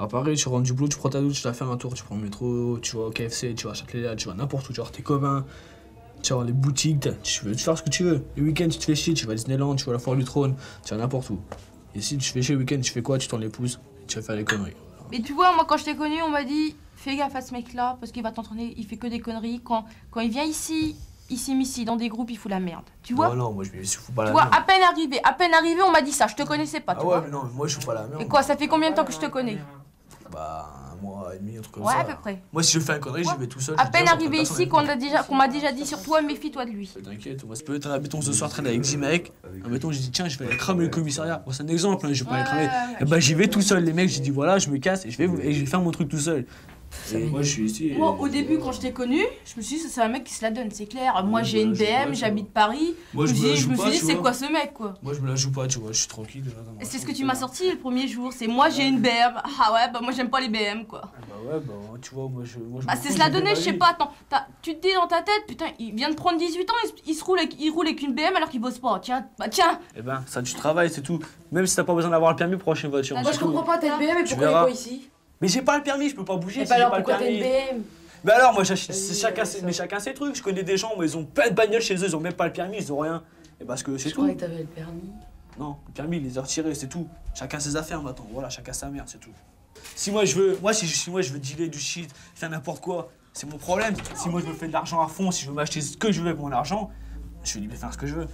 pareil, tu rentres du boulot, tu prends ta douche, tu vas faire un tour, tu prends le métro, tu vas au KFC, tu vas à Châtelet, tu vas n'importe où, tu vas voir tes copains, tu vas voir les boutiques, tu veux faire ce que tu veux. Le week-end, tu te fais chier, tu vas à Disneyland, tu vas à la Foire du Trône, tu vas n'importe où. Et si tu fais chier le week-end, tu fais quoi? Tu tournes les pouces, tu vas faire les conneries. Mais tu vois, moi quand je t'ai connu, on m'a dit fais gaffe à ce mec-là parce qu'il va t'entraîner, il fait que des conneries. Quand il vient ici, dans des groupes, il fout la merde. Tu vois? Non, moi je fous pas la Tu vois, merde. à peine arrivé, on m'a dit ça, je te connaissais pas, tu vois. Mais non, moi je fous pas la merde. Et quoi, ça fait combien de temps que je te connais? Bah, un mois et demi, un truc comme Ouais, ça. à peu près. Moi si je fais une connerie, j'y vais tout seul. À peine arrivé ici, qu'on m'a déjà dit sur toi, méfie-toi de lui. T'inquiète, moi, ça peut être, admettons, ce soir, traîner avec 10 mecs. Admettons, j'ai dit, tiens, je vais aller cramer le commissariat. Bon, c'est un exemple, hein, je vais pas aller cramer. Et bah, j'y vais tout seul, les mecs, j'ai dit, voilà, je me casse et je vais faire mon truc tout seul. Et moi, je suis ici. Moi, au début, quand je t'ai connu, je me suis dit, c'est un mec qui se la donne, c'est clair. Moi, j'ai une BM, j'habite Paris. Moi, je me suis dit, c'est quoi ce mec, quoi? Moi, je me la joue pas, tu vois, je suis tranquille. C'est ce que tu m'as sorti le premier jour, c'est moi, j'ai une BM. Ah ouais, bah moi, j'aime pas les BM, quoi. Bah ouais, bah tu vois, moi, je bah, c'est se la donner, je sais pas, attends. Tu te dis dans ta tête, putain, il vient de prendre 18 ans, il roule avec une BM alors qu'il bosse pas. Tiens, bah tiens. Eh ben, ça, tu travailles, c'est tout. Même si t'as pas besoin d'avoir le permis pour acheter une voiture. Moi, je comprends pas, t'as une BM et pourquoi il est pas ici? Mais j'ai pas le permis, je peux pas bouger. Et si bah j'ai alors pas le pourquoi t'as une permis. BM? Mais alors, moi, chacun ses trucs. Je connais des gens, mais ils ont plein de bagnoles chez eux, ils ont même pas le permis, ils ont rien. Et parce que c'est Je tout. croyais que t'avais le permis. Non, le permis, il les a retirés, c'est tout. Chacun ses affaires maintenant, voilà, chacun sa merde, c'est tout. Si moi je veux dealer du shit, faire n'importe quoi, c'est mon problème. Si moi je me fais de l'argent à fond, si je veux m'acheter ce que je veux avec mon argent, je suis libre de faire ce que je veux.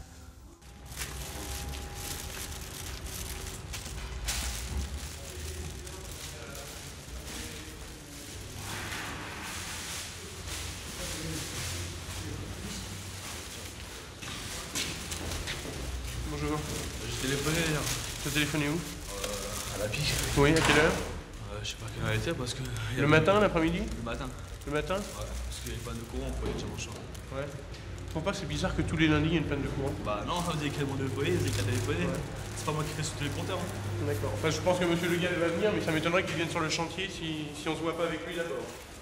Bonjour. J'ai téléphoné hier. T'as téléphoné où? À la pique. Oui, à quelle heure? Je sais pas quelle heure elle était parce que. Le matin, l'après-midi? Le matin. Le matin? Ouais, parce qu'il y a une panne de courant au foyer de Jean-Marchand. Ouais. Je trouve pas que c'est bizarre que tous les lundis il y ait une panne de courant? Bah non, vous avez qu'à demander au foyer, vous avez qu'à téléphoner. Ouais. C'est pas moi qui fais sous tous les compteurs. Hein. D'accord. Enfin, je pense que monsieur Le Gall va venir, mais ça m'étonnerait qu'il vienne sur le chantier si on se voit pas avec lui d'abord.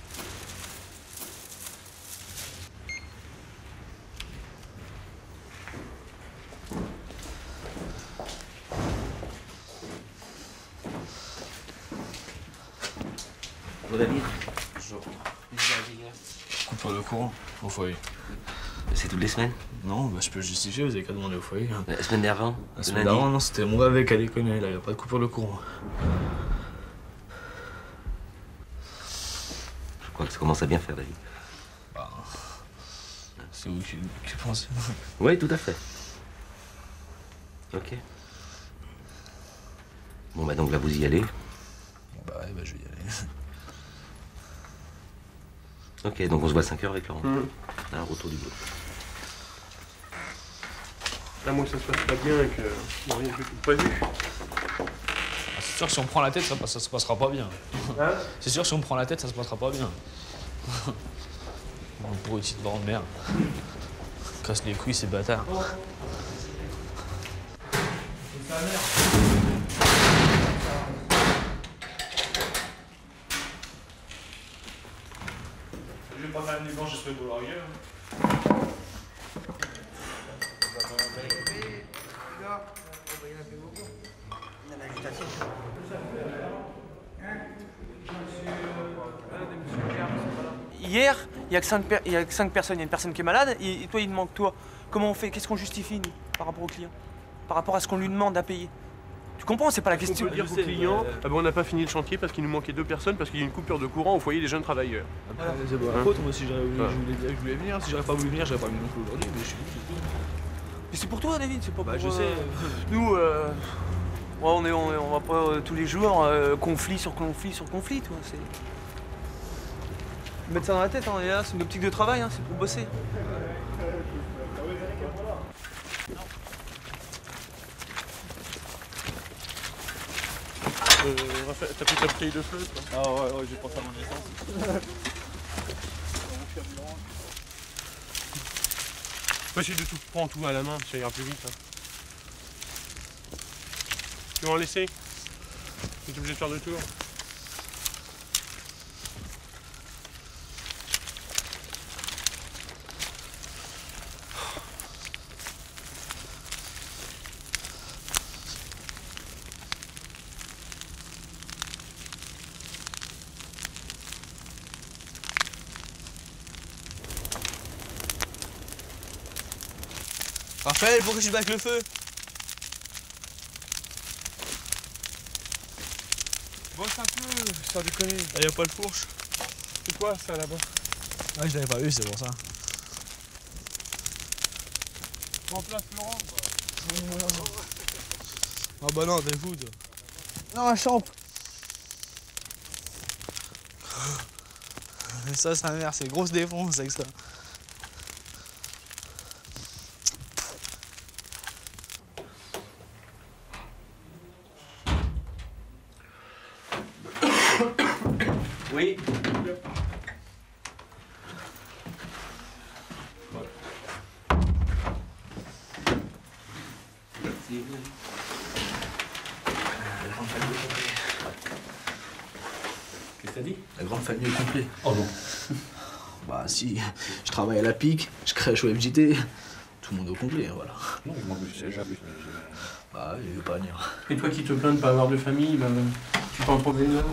Bonjour David. Bonjour. Coupure de courant au foyer. C'est toutes les semaines? Non, bah je peux justifier, vous avez qu'à demander au foyer. Hein. La semaine d'avant? La semaine d'avant, non, c'était mon avec à déconner, là, y a pas de coupure de courant. Je crois que ça commence à bien faire, David. Bah. C'est vous qui pensez. Oui, tout à fait. Ok. Bon, bah donc là, vous y allez. Bah ouais, bah je vais y aller. Ok, donc on se voit à 5h avec Laurent. Un retour du boulot. Là, moi, que ça se passe pas bien et que bon, rien que tout prévu. Ah, c'est sûr que si on prend la tête, ça se passera pas bien. Hein? C'est sûr que si on prend la tête, ça se passera pas bien. On pourrait ici de de merde. Casse les couilles, ces bâtards. Je vais pas faire une nuit blanche, j'espère pour leur gueule. Hier, il y a que 5 personnes, il y a une personne qui est malade, et toi, il te manque toi. Comment on fait? Qu'est-ce qu'on justifie, nous, par rapport au client? Par rapport à ce qu'on lui demande à payer? Tu comprends? C'est pas la question. On peut dire aux clients, ah bon, on n'a pas fini le chantier parce qu'il nous manquait 2 personnes, parce qu'il y a une coupure de courant au foyer des jeunes travailleurs. Voilà. C'est pas ma faute, moi si j'aurais voulu, je voulais venir. Si j'aurais pas voulu venir, j'aurais pas venu non plus aujourd'hui, mais je suis libre. Mais c'est pour toi, David, c'est pas pour... Je sais. Nous, on va pas tous les jours conflit sur conflit sur conflit, toi. C'est... Mettre ça dans la tête, hein, et là, c'est une optique de travail, hein, c'est pour bosser. Raphaël, t'as pris ta bouteille de feu, toi? Ah ouais, j'ai pensé à mon essence. Faut essayer de tout prendre tout à la main, ça ira plus vite. Hein. Tu vas en laisser? Tu es obligé de faire 2 tours. Raphaël, pourquoi tu baques le feu? Bosse un peu, sans déconner. Ah, y'a pas le fourche. C'est quoi ça là-bas? Ah, je l'avais pas vu, c'est pour ça. Remplace Laurent. Ah bah non, t'es fou toi. Non, la champe. Ça, sa mère, c'est grosse défonce avec ça. Oui. Qu'est-ce que t'as dit? La grande famille est complète. Oh non. Bah si, je travaille à la PIC, je crèche au FJT, tout le monde au complet, voilà. Non, moi je sais jamais. Bah il veut pas venir. Et toi qui te plains de pas avoir de famille, bah, tu peux en trouver une autre?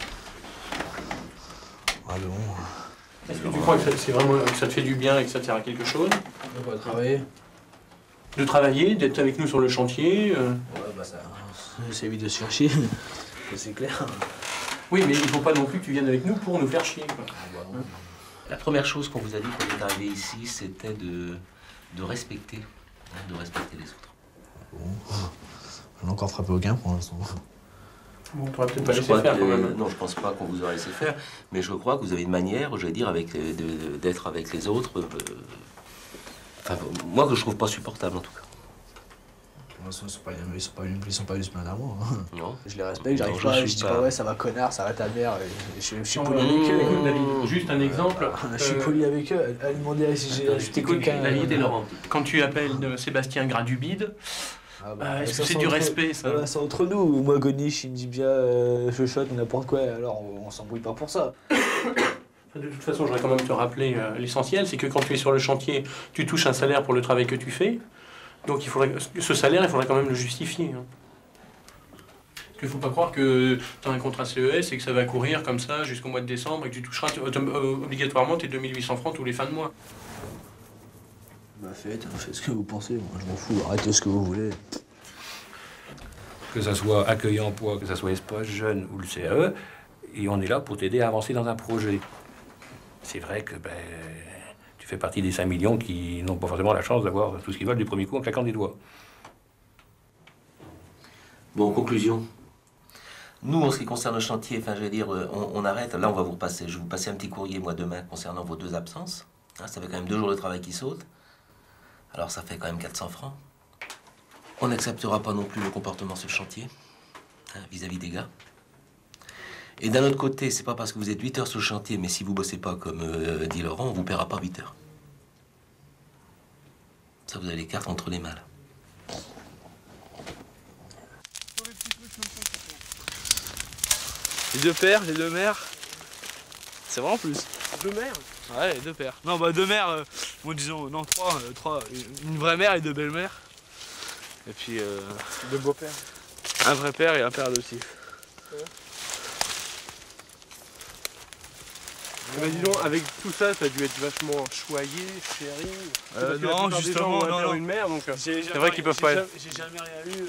Ah bon. Est-ce que tu crois que c'est vraiment que ça te fait du bien et que ça te sert à quelque chose? On va travailler. De travailler, d'être avec nous sur le chantier Ouais bah ça, c'est vite de se faire chier, c'est clair. Oui, mais il faut pas non plus que tu viennes avec nous pour nous faire chier, quoi. Ah bah non. La première chose qu'on vous a dit quand vous êtes arrivé ici, c'était de respecter, de respecter les autres. Bon. On n'a encore frappé aucun pour l'instant. Bon, t'aurais peut-être pas Je laissé crois faire que- quand même. Non, je pense pas qu'on vous aurait laissé faire, mais je crois que vous avez une manière, je vais dire, d'être avec les autres. Enfin, moi que je trouve pas supportable en tout cas. Pour l'instant, ils sont pas venus se plaindre à moi. Hein. Non. Je les respecte, j'arrive Non, pas, je je suis dis pas- pas ouais ça va connard, ça va ta mère, je suis poli Écoute, avec eux. David, juste un exemple. Je suis poli avec eux, à demander si j'ai ajouté écoute, quelqu'un. David et Laurent. Quand tu appelles Sébastien Gradubide, Ah bah, est-ce ça, que c'est du entre- respect ça? Ah bah, c'est entre nous. Moi, Gonish, il me dit bien, je shot n'importe quoi, alors on s'embrouille pas pour ça. De toute façon, je voudrais quand même te rappeler l'essentiel, c'est que quand tu es sur le chantier, tu touches un salaire pour le travail que tu fais. Donc ce salaire, il faudrait quand même le justifier. Hein. Parce qu'il ne faut pas croire que tu as un contrat CES et que ça va courir comme ça jusqu'au mois de décembre et que tu toucheras obligatoirement tes 2800 francs tous les fins de mois. Bah faites ce que vous pensez, moi je m'en fous, arrêtez ce que vous voulez. Que ça soit Accueil Emploi, que ça soit Espace Jeune ou le CAE, et on est là pour t'aider à avancer dans un projet. C'est vrai que tu fais partie des 5 millions qui n'ont pas forcément la chance d'avoir tout ce qu'ils veulent du premier coup en claquant des doigts. Bon, conclusion. Nous, en ce qui concerne le chantier, enfin, je vais dire, on arrête. Là, on va vous repasser. Je vais vous passer un petit courrier, moi, demain, concernant vos 2 absences. Hein, ça fait quand même 2 jours de travail qui sautent. Alors, ça fait quand même 400 francs. On n'acceptera pas non plus le comportement sur le chantier, hein, vis-à-vis des gars. Et d'un autre côté, c'est pas parce que vous êtes 8 heures sur le chantier, mais si vous bossez pas comme dit Laurent, on vous paiera pas 8 heures. Ça, vous avez les cartes entre les mains, là. Les 2 pères, les 2 mères. C'est vraiment plus. 2 mères? Ouais, les 2 pères. Non, bah 2 mères, bon disons, non, 3. Une vraie mère et 2 belles-mères. Et puis 2 beaux-pères. un vrai père et un père adoptif. Bah dis donc, avec tout ça, ça a dû être vachement choyé, chéri. Parce que la non, plupart des gens justement, ont un non, père non. ou une mère, donc C'est vrai qu'ils peuvent pas être. J'ai jamais rien eu.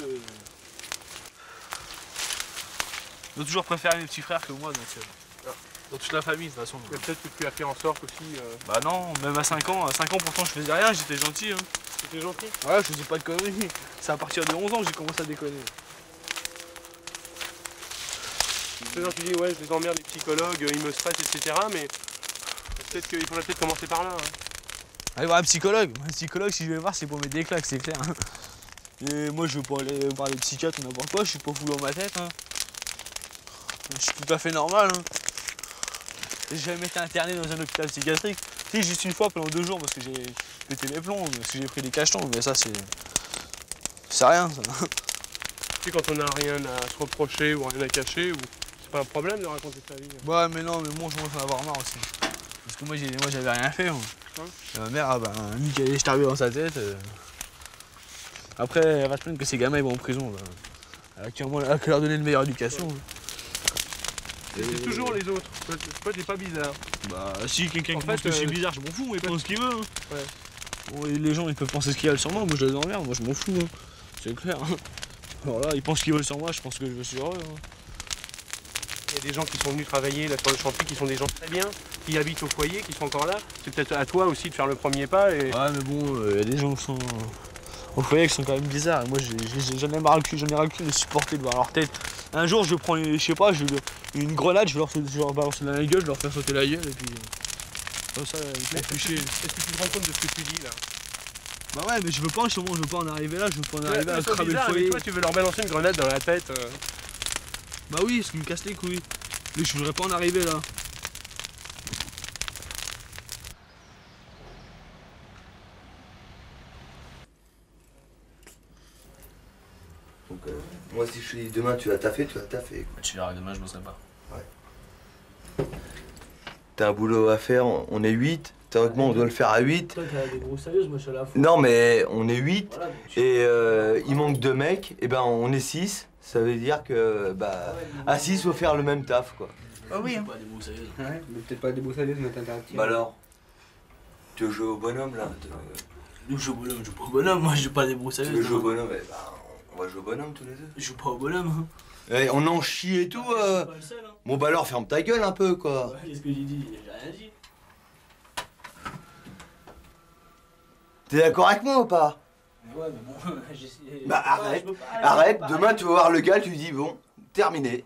Ils ont toujours préféré mes petits frères que moi, donc dans toute la famille de toute façon. Et peut-être que tu as fait en sorte aussi. Bah non, même à 5 ans pourtant je faisais rien, j'étais gentil. Hein. C'était gentil. Ouais, je faisais pas de conneries. C'est à partir de 11 ans que j'ai commencé à déconner. C'est genre tu dis ouais, je les emmerde les psychologues, ils me stressent, etc. Mais peut-être qu'il faudrait peut-être commencer par là. Hein. Allez voir un psychologue. Un psychologue, si je vais voir, c'est pour mettre des claques, c'est clair. Et moi, je veux pas aller voir des psychiatres ou n'importe quoi, je suis pas fou dans ma tête. Hein. Je suis tout à fait normal. Hein. J'ai jamais été interné dans un hôpital psychiatrique. Si, juste une fois pendant 2 jours parce que j'ai pété mes plombs, parce que j'ai pris des cachetons, mais ça, c'est rien, ça. Tu sais, quand on n'a rien à se reprocher ou rien à cacher, c'est pas un problème de raconter sa vie. Ouais, mais non, mais moi, je commence à en avoir marre aussi. Parce que moi, j'avais rien fait. Moi. Et ma mère, Michael est arrivé dans sa tête. Après, elle va se plaindre que ces gamins ils vont en prison. Là. Elle a qu'à leur donner une meilleure éducation. C'est toujours les autres. Toi, t'es pas bizarre. Bah, si quelqu'un En qui pense fait, que je suis bizarre, je m'en fous, il pense ce qu'il veut. Hein. Ouais. Bon, et les gens ils peuvent penser ce qu'ils veulent sur moi, moi je les emmerde, moi je m'en fous, hein. C'est clair. Hein. Alors là, ils pensent qu'ils veulent sur moi, je pense que je suis heureux. Hein. Il y a des gens qui sont venus travailler là sur le chantier, qui sont des gens très bien, qui habitent au foyer, qui sont encore là. C'est peut-être à toi aussi de faire le premier pas. Et... Ouais, mais bon, il y a des gens qui sont au foyer qui sont quand même bizarres. Et moi, j'en ai ras le cul, de supporter de voir leur tête. Un jour, je prends, je sais pas, une grenade, je vais leur balancer dans la gueule, je vais leur faire sauter la gueule, et puis. Comme ça, ils font plus chier. Est-ce que tu te rends compte de ce que tu dis là? Bah ouais, mais je veux pas en ce moment, je veux pas en arriver là, je veux pas en arriver à cramer le mais foyer. toi, tu veux leur balancer une grenade dans la tête. Bah oui, ce qui me casse les couilles. Mais je voudrais pas en arriver là. Donc, moi, si je te dis demain tu vas taffer, tu vas taffer. Bah, tu verras, demain je bosserai pas. Ouais. T'as un boulot à faire, on est 8. Théoriquement, on doit le faire à 8. Toi, t'as des gros sérieuses, moi je suis à la fois. Non, mais on est 8. Voilà, Et il manque 2 mecs, et ben on est 6. Ça veut dire que, bah, à 6, faut faire le même taf, quoi. Ah oui, hein. Pas des gros sérieuses. Ouais, mais peut-être pas des beaux sérieuses, mais t'interactif. Bah alors, tu veux jouer au bonhomme, là? Nous, je joue au bonhomme, je joue pas au bonhomme, moi je joue pas des gros Tu sérieuses. veux jouer au bonhomme? Eh ben, on va jouer au bonhomme tous les deux. Je joue pas au bonhomme, hein. Eh, on en chie et tout. Je suis pas le seul, hein. Bon, bah alors, ferme ta gueule un peu, quoi. Ouais, qu'est-ce que j'ai dit? J'ai rien dit. T'es d'accord avec moi ou pas? Ouais, mais bon, j'essaie. Bah arrête, arrête, demain tu vas voir le gars, tu lui dis bon, terminé,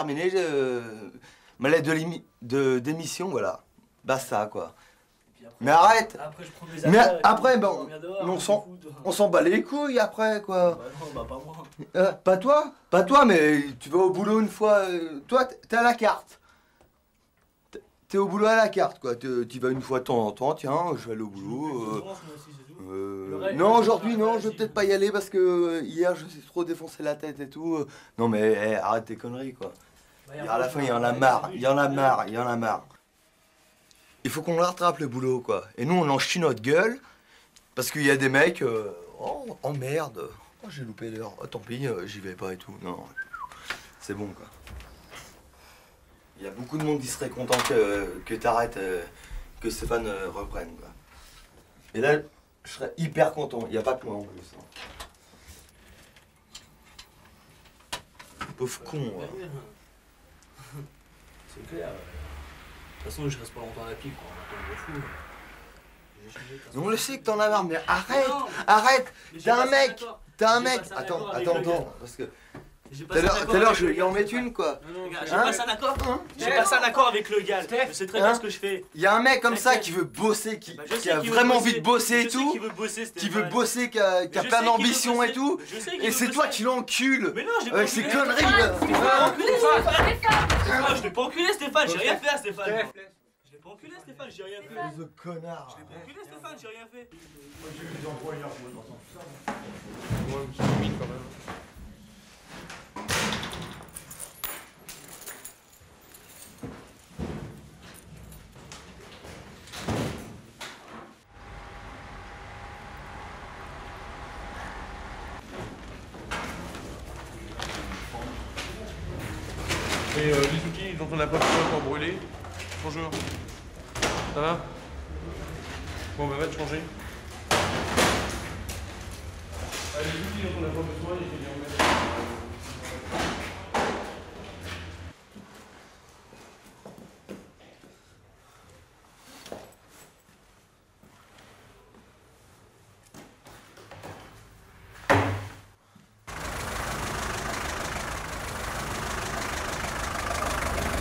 ma lettre d'émission, voilà, basta quoi. Après, mais arrête. Après je prends mes Mais affaires, après, et puis, bon, on vient dehors, on s'en bat les couilles après quoi. Bah non, bah pas moi. Pas toi, mais tu vas au boulot une fois, toi t'es à la carte. T'es au boulot à la carte quoi, tu vas une fois de temps en temps, tiens, je vais aller au boulot. Non, aujourd'hui, non, je vais peut-être pas y aller parce que hier, je me suis trop défoncé la tête et tout. Non, mais arrête tes conneries, quoi. À la fin, il y en a marre, il y en a marre. Il faut qu'on le rattrape, le boulot, quoi. Et nous, on en chie notre gueule parce qu'il y a des mecs, oh merde, oh, j'ai loupé l'heure, oh, tant pis, j'y vais pas et tout. Non, c'est bon, quoi. Il y a beaucoup de monde qui serait content que t'arrêtes, que Stéphane reprenne, quoi. Et là, je serais hyper content, il n'y a pas que moi en plus. Pauvre con. C'est clair. De toute façon, je reste pas longtemps à la pique, quoi. On m'en fout. On le sait que t'en as marre, mais arrête. T'as un mec. Attends, parce que tout à l'heure, je vais lui en mettre une, quoi. J'ai passé un accord. J'ai passé un accord avec le gars. Je sais très bien ce que je fais. Il y a un mec comme ça qui veut bosser, qui a vraiment envie de bosser et tout. Qui veut bosser, qui a plein d'ambition et tout. Et c'est toi qui l'encules. Mais non, je l'ai pas avec ces enculé. conneries là. Je l'ai pas enculé, Stéphane, j'ai rien fait à Stéphane. Je l'ai pas enculé, Stéphane, j'ai rien fait. Ce connard. Je l'ai pas enculé, Stéphane, j'ai rien fait. Et les outils dont on n'a pas besoin pour brûler. Bonjour. Ça va? Bon, bah va te changer. Les outils dont on n'a pas besoin, il faut les remettre.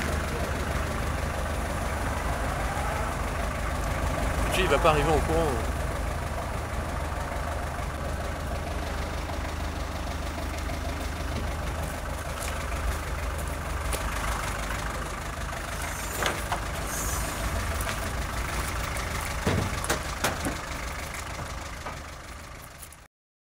Il va pas arriver en courant.